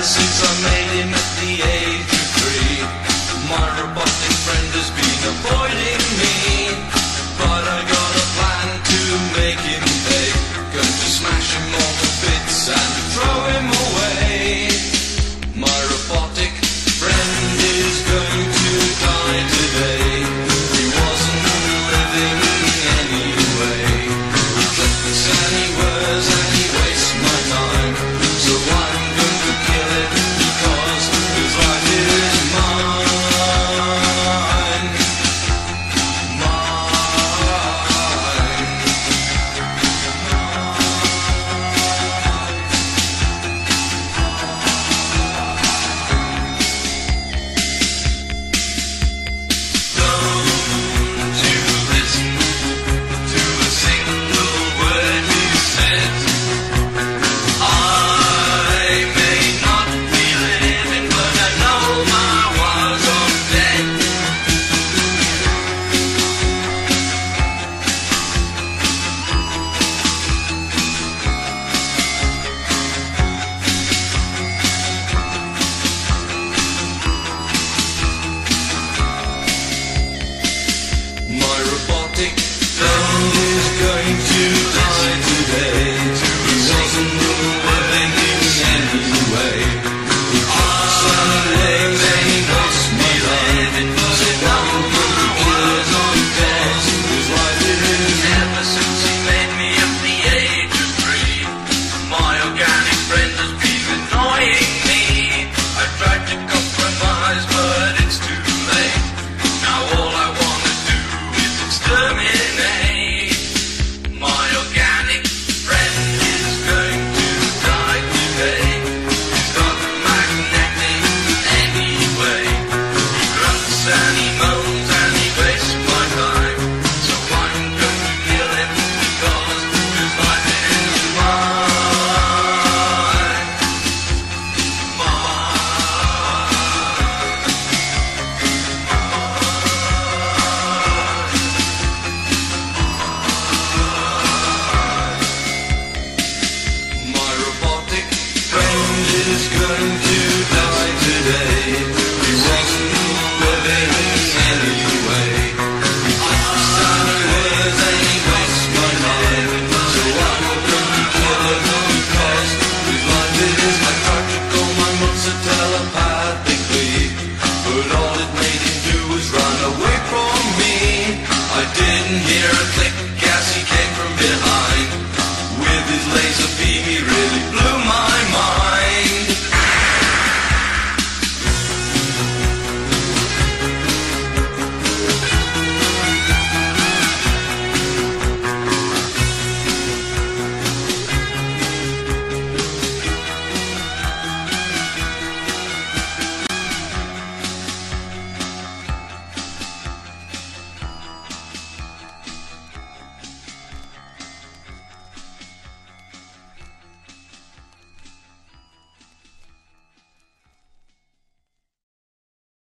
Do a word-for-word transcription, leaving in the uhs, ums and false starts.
since I made him at the age of three. My robotic friend has been avoiding me, but I got a plan to make him pay. Going to smash him all to bits and throw him away. My robotic friend is going to die today. He wasn't living anyway. He clicks and he whirs and he wastes my time. So I'm going to kill him because his life is mine. Laser beam, he really blew my